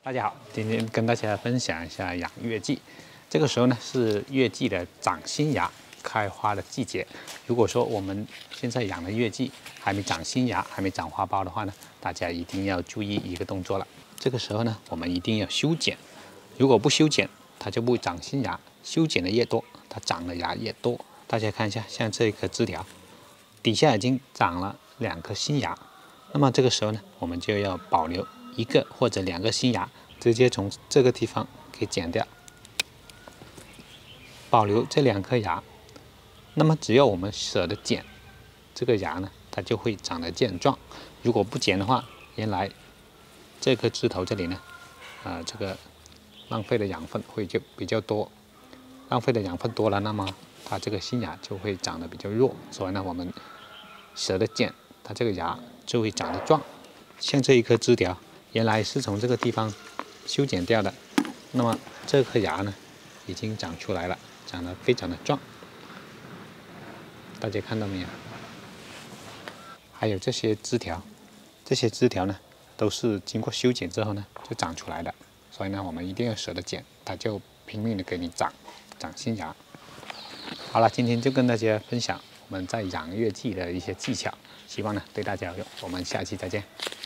大家好，今天跟大家分享一下养月季。这个时候呢是月季的长新芽、开花的季节。如果说我们现在养的月季还没长新芽、还没长花苞的话呢，大家一定要注意一个动作了。这个时候呢，我们一定要修剪。如果不修剪，它就不会长新芽。修剪的越多，它长的芽越多。大家看一下，像这棵枝条，底下已经长了2颗新芽。那么这个时候呢，我们就要保留1个或者2个新芽，直接从这个地方给剪掉，保留这2颗芽。那么只要我们舍得剪这个芽呢，它就会长得健壮。如果不剪的话，原来这颗枝头这里呢，这个浪费的养分会就比较多，浪费的养分多了，那么它这个新芽就会长得比较弱。所以呢，我们舍得剪，它这个芽就会长得壮。像这一颗枝条，原来是从这个地方修剪掉的，那么这颗芽呢，已经长出来了，长得非常的壮。大家看到没有？还有这些枝条，呢，都是经过修剪之后呢，就长出来的。所以呢，我们一定要舍得剪，它就拼命的给你长新芽。好了，今天就跟大家分享我们在养月季的一些技巧，希望呢对大家有用。我们下期再见。